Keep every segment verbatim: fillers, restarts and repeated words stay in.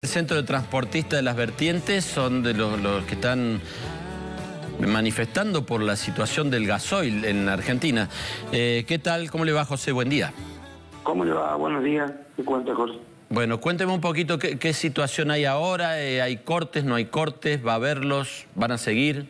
Centro de Transportistas de las Vertientes son de los, los que están manifestando por la situación del gasoil en Argentina. Eh, ¿Qué tal? ¿Cómo le va, José? Buen día. ¿Cómo le va? Buenos días. ¿Qué cuenta, Jorge? Bueno, cuénteme un poquito qué, qué situación hay ahora. Eh, ¿Hay cortes, no hay cortes? ¿Va a haberlos? ¿Van a seguir?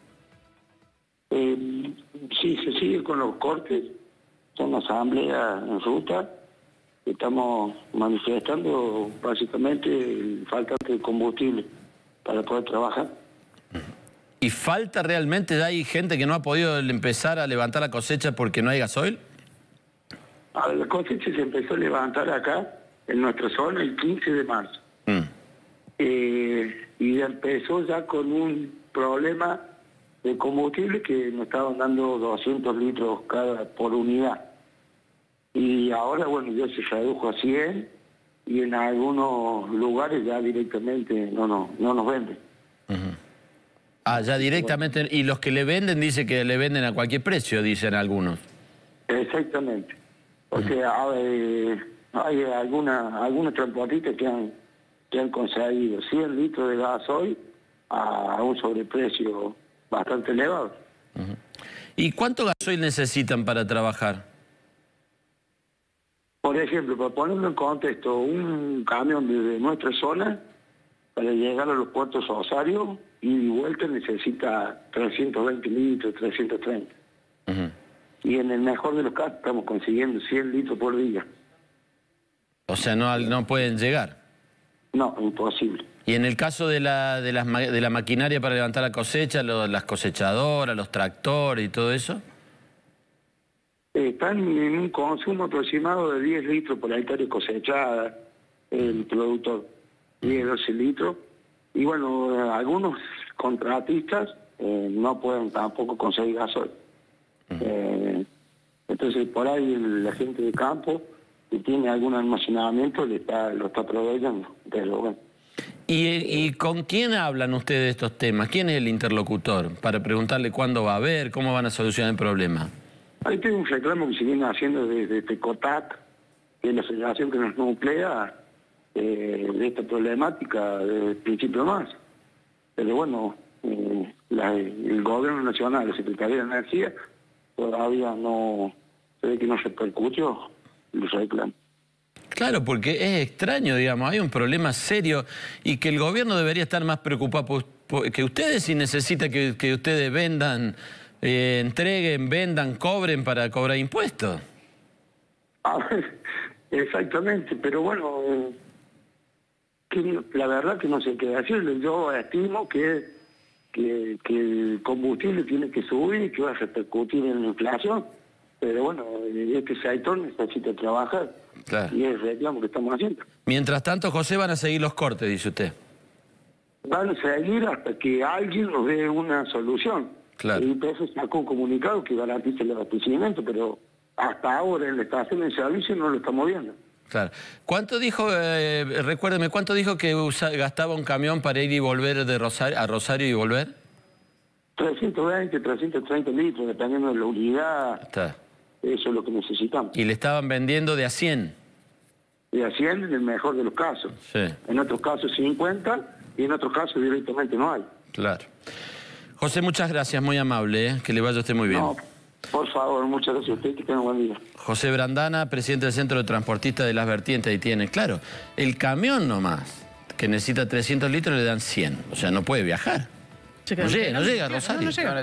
Eh, sí, se sigue con los cortes. Son asamblea en ruta. Estamos manifestando básicamente el falta de combustible para poder trabajar. ¿Y falta realmente? ¿Hay gente que no ha podido empezar a levantar la cosecha porque no hay gasoil? A ver, la cosecha se empezó a levantar acá, en nuestra zona, el quince de marzo. Mm. Eh, y empezó ya con un problema de combustible que nos estaban dando doscientos litros cada por unidad. Y ahora, bueno, ya se redujo a cien y en algunos lugares ya directamente no, no, no nos venden. Uh-huh. Ah, ya directamente. Y los que le venden, dice que le venden a cualquier precio, dicen algunos. Exactamente. O sea, hay, hay alguna, algunos transportistas que han, que han conseguido cien litros de gasoil a un sobreprecio bastante elevado. Uh-huh. ¿Y cuánto gasoil necesitan para trabajar? Por ejemplo, para ponerlo en contexto, un camión desde nuestra zona para llegar a los puertos Rosario y de vuelta necesita trescientos veinte litros, trescientos treinta. Uh-huh. Y en el mejor de los casos estamos consiguiendo cien litros por día. O sea, no, no pueden llegar. No, imposible. Y en el caso de la, de las, de la maquinaria para levantar la cosecha, lo, las cosechadoras, los tractores y todo eso... Están en un consumo aproximado de diez litros por hectárea cosechada el productor, diez, doce litros. Y bueno, algunos contratistas eh, no pueden tampoco conseguir gasoil. Uh-huh. eh, entonces por ahí la gente de campo que tiene algún almacenamiento le está, lo está proveyendo. Pero bueno. ¿Y, ¿Y con quién hablan ustedes de estos temas? ¿Quién es el interlocutor? Para preguntarle cuándo va a haber, cómo van a solucionar el problema. Ahí tengo un reclamo que se viene haciendo desde Tecotac, que es la federación que nos nuclea eh, de esta problemática desde principio más. Pero bueno, eh, la, el gobierno nacional, la Secretaría de Energía, todavía no, se ve que no repercutió los reclamos. Claro, porque es extraño, digamos, hay un problema serio y que el gobierno debería estar más preocupado por, por, que ustedes, si necesita que, que ustedes vendan... Eh, entreguen, vendan, cobren para cobrar impuestos. Ah, exactamente, pero bueno, eh, que, la verdad que no sé qué decirle. Yo estimo que, que, que el combustible tiene que subir y que va a repercutir en la inflación, pero bueno, este sector necesita trabajar. Claro. Y es el reclamo que estamos haciendo. Mientras tanto, José, van a seguir los cortes, dice usted. Van a seguir hasta que alguien nos dé una solución. Claro. Y por eso sacó un comunicado que garantice el abastecimiento, pero hasta ahora en la estación de servicio no lo estamos viendo. Claro. ¿Cuánto dijo, eh, recuérdeme, cuánto dijo que usa, gastaba un camión para ir y volver de Rosario, a Rosario y volver? trescientos veinte, trescientos treinta litros, dependiendo de la unidad. Está. Eso es lo que necesitamos. ¿Y le estaban vendiendo de a cien? De a cien en el mejor de los casos. Sí. En otros casos cincuenta y en otros casos directamente no hay. Claro. José, muchas gracias, muy amable, ¿eh? Que le vaya a usted muy bien. No, por favor, muchas gracias a usted, que tenga un buen día. José Brandana, presidente del Centro de Transportistas de las Vertientes, ahí tiene. Claro, el camión nomás, que necesita trescientos litros, le dan cien. O sea, no puede viajar. No llega, no llega a Rosario. No, no llega.